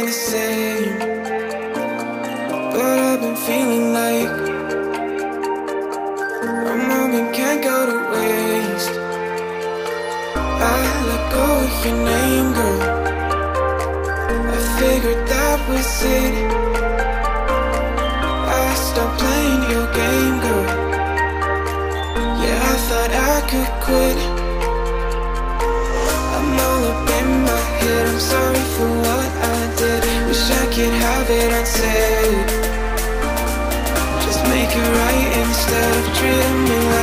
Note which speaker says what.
Speaker 1: the same, but I've been feeling like a moment can't go to waste. I let go of your name, girl. I figured that was it. I stopped playing your game, girl. Yeah, I thought I could quit. I'm all up in my head, I'm sorry for what I did. Wish I could have it unsaid. Just make it right instead of treating me